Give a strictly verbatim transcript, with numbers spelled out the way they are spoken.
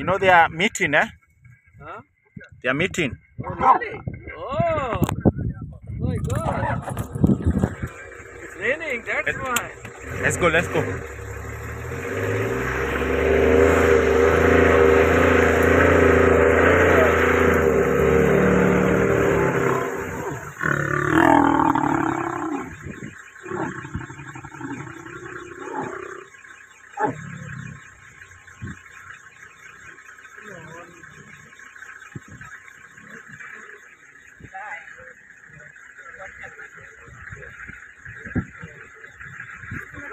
You know they are meeting, eh? Huh? They are meeting. Oh, really? Oh, oh my God. It's raining, that's Let's, why. let's go, let's go.